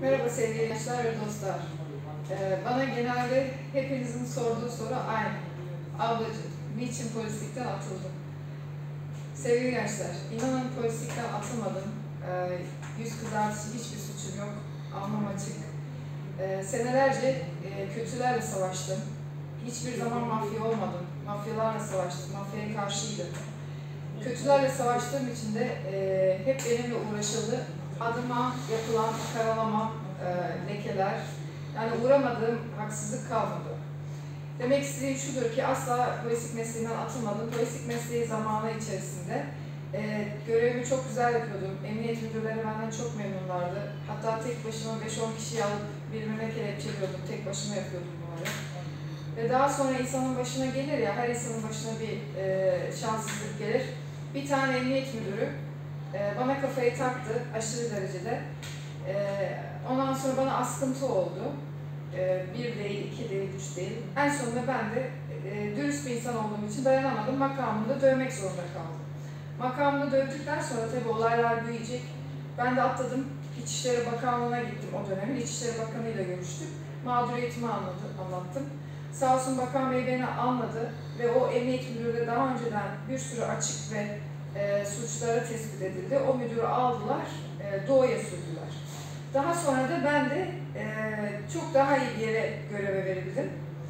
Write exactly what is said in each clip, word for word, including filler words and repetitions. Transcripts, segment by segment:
Merhaba sevgili gençler ve dostlar. Ee, bana genelde hepinizin sorduğu soru aynı. Ablacığım, niçin polislikten atıldın? Sevgili gençler, inanın polislikten atılmadım. Ee, yüz kızartıcı hiçbir suçum yok. Alnım açık. Ee, senelerce e, kötülerle savaştım. Hiçbir zaman mafya olmadım. Mafyalarla savaştım. Mafyaya karşıydım. Kötülerle savaştığım için de e, hep benimle uğraşıldı. Adıma yapılan karalama, e, lekeler, yani uğramadığım haksızlık kalmadı. Demek istediğim şudur ki asla polislik mesleğinden atılmadım. Polislik mesleği zamanı içerisinde e, görevimi çok güzel yapıyordum. Emniyet müdürleri benden çok memnunlardı. Hatta tek başıma beş on kişiyi alıp birbirine kelepçeliyordum. Tek başıma yapıyordum bunları. Ve daha sonra insanın başına gelir ya, her insanın başına bir e, şanssızlık gelir. Bir tane emniyet müdürü e, bana kafayı taktı aşırı derecede. E, ondan sonra bana askıntı oldu. E, bir değil, iki değil, üç değil. En sonunda ben de e, dürüst bir insan olduğum için dayanamadım. Makamımda dövmek zorunda kaldım. Makamımda dövdükten sonra tabii olaylar büyüyecek. Ben de atladım. İçişleri Bakanlığı'na gittim o dönemin. İçişleri Bakanı ile görüştük. Mağduriyetimi anladı, anlattım. Sağ olsun Bakan Bey beni anladı ve o emniyet müdürü daha önceden bir sürü açık ve e, suçları tespit edildi. O müdürü aldılar, e, Doğu'ya sürdüler. Daha sonra da ben de e, çok daha iyi bir yere göreve verildim.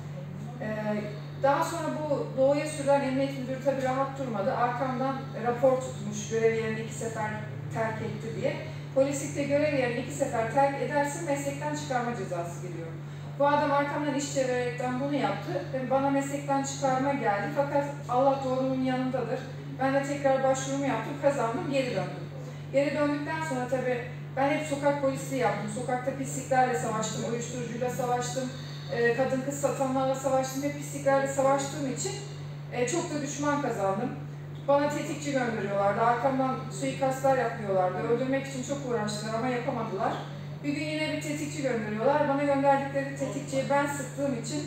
E, daha sonra bu Doğu'ya sürülen emniyet müdürü tabii rahat durmadı. Arkamdan rapor tutmuş, görev yerini iki sefer terk etti diye. Polislikte görev yerini iki sefer terk edersin, meslekten çıkarma cezası geliyor. Bu adam arkamdan iş çevirerekten bunu yaptı ve bana meslekten çıkarma geldi. Fakat Allah doğrunun yanındadır. Ben de tekrar başvurumu yaptım, kazandım, geri döndüm. Geri döndükten sonra tabii ben hep sokak polisliği yaptım. Sokakta pisliklerle savaştım, uyuşturucuyla savaştım, kadın kız satanlarla savaştım. Hep pisliklerle savaştığım için çok da düşman kazandım. Bana tetikçi gönderiyorlardı, arkamdan suikastlar yapıyorlardı. Öldürmek için çok uğraştılar ama yapamadılar. Bir gün yine bir tetikçi gönderiyorlar. Bana gönderdikleri tetikçiyi ben sıktığım için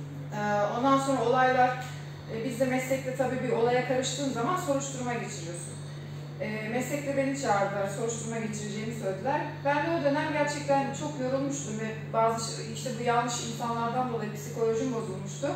ondan sonra olaylar, biz de meslekte tabii bir olaya karıştığım zaman soruşturma geçiriyorsun. Meslekte beni çağırdılar, soruşturma geçireceğimi söylediler. Ben de o dönem gerçekten çok yorulmuştum ve bazı işte bu yanlış insanlardan dolayı psikolojim bozulmuştu.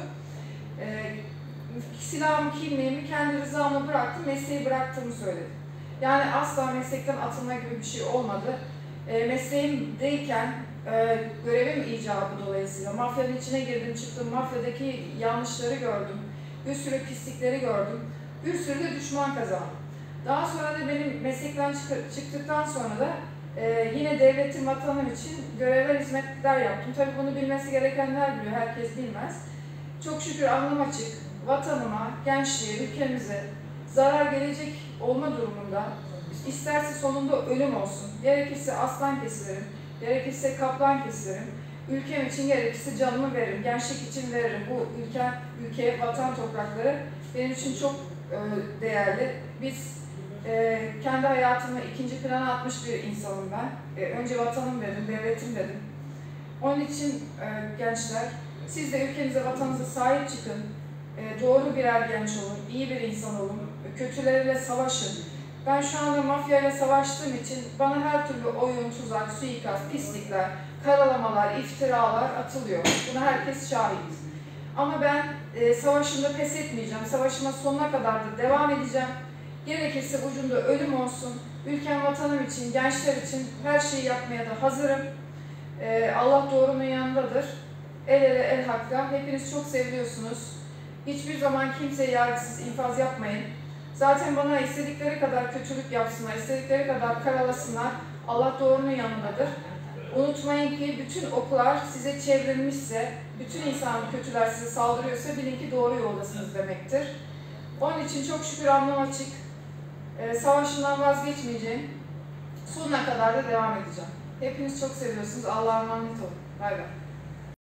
Silahımı, kimliğimi kendi rızamla bıraktım, mesleği bıraktığımı söyledim. Yani asla meslekten atılma gibi bir şey olmadı. E, mesleğimdeyken e, görevim icabı dolayısıyla mafyanın içine girdim çıktım, mafyadaki yanlışları gördüm, bir sürü pislikleri gördüm, bir sürü de düşman kazandım. Daha sonra da benim meslekten çıktıktan sonra da e, yine devletin, vatanım için görevler, hizmetler yaptım. Tabii bunu bilmesi gerekenler biliyor, herkes bilmez. Çok şükür alnım açık, vatanıma, gençliğe, ülkemize zarar gelecek olma durumunda, İsterse sonunda ölüm olsun, gerekirse aslan kesilirim, gerekirse kaplan kesilirim, ülkem için gerekirse canımı veririm, gençlik için veririm. Bu ülke, ülkeye, vatan toprakları benim için çok e, değerli. Biz e, kendi hayatımı ikinci plana atmış bir insanım ben. E, önce vatanım dedim, devletim dedim. Onun için e, gençler, siz de ülkenize, vatanınıza sahip çıkın, e, doğru birer genç olun, iyi bir insan olun, kötülerle savaşın. Ben şu anda mafyayla savaştığım için bana her türlü oyun, tuzak, suikast, pislikler, karalamalar, iftiralar atılıyor. Buna herkes şahit. Ama ben e, savaşımda pes etmeyeceğim. Savaşıma sonuna kadar da devam edeceğim. Gerekirse ucunda ölüm olsun. Ülkem, vatanım için, gençler için her şeyi yapmaya da hazırım. E, Allah doğrunun yanındadır. El ele el hakka. Hepiniz çok seviliyorsunuz. Hiçbir zaman kimseye yargısız infaz yapmayın. Zaten bana istedikleri kadar kötülük yapsınlar, istedikleri kadar karalasınlar, Allah doğrunun yanındadır. Unutmayın ki bütün oklar size çevrilmişse, bütün insan kötüler size saldırıyorsa bilin ki doğru yoldasınız demektir. Onun için çok şükür alnım açık, ee, savaşımdan vazgeçmeyeceğim, sonuna kadar da devam edeceğim. Hepiniz çok seviyorsunuz, Allah'a emanet olun. Bay bay.